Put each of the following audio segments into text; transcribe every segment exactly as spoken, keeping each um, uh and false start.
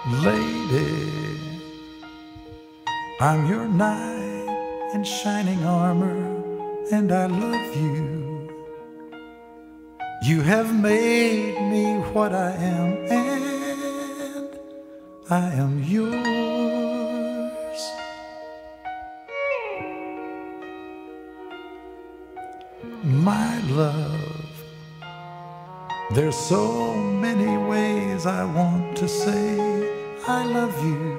Lady, I'm your knight in shining armor, and I love you. You have made me what I am, and I am yours. My love, there's so many ways I want to say I love you.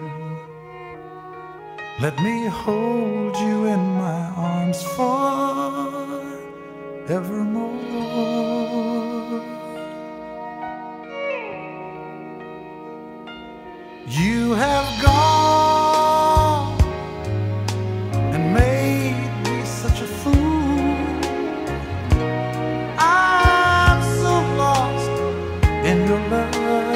Let me hold you in my arms forevermore. You have gone and made me such a fool. I'm so lost in your love.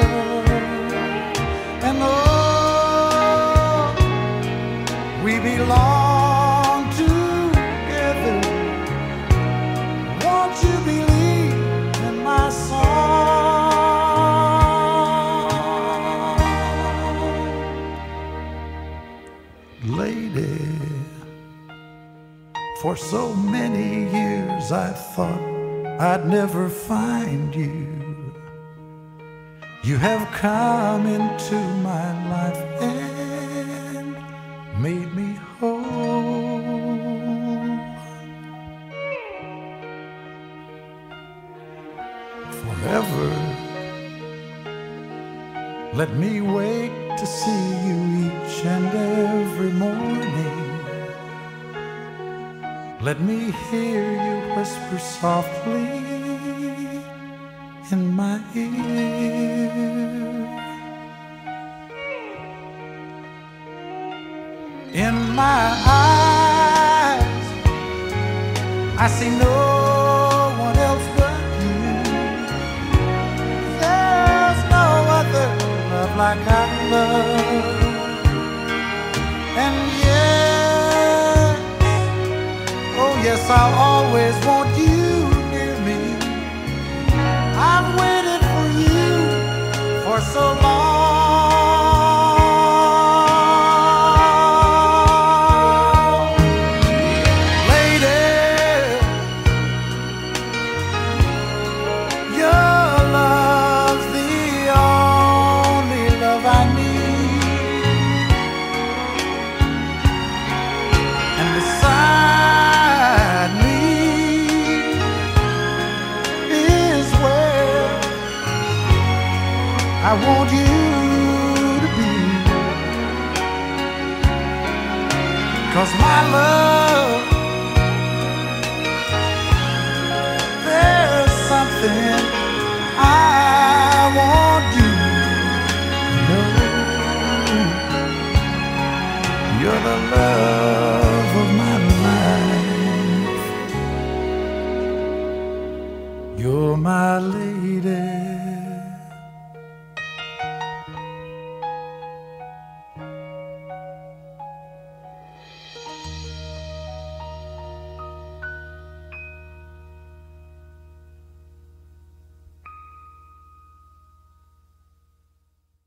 And oh, we belong together. Won't you believe in my song? Lady, for so many years I thought I'd never find you. You have come into my life and made me whole. Forever, let me wake to see you each and every morning. Let me hear you whisper softly in my ear. In my eyes, I see no one else but you. There's no other love like I love. And yes, oh yes, I'll always want you near me. I've waited for you for so long. Lady, your love's the only love I need. And beside me is where I want you to be. 'Cause my love, there's something I want you to know. You're the love of my life. You're my lady.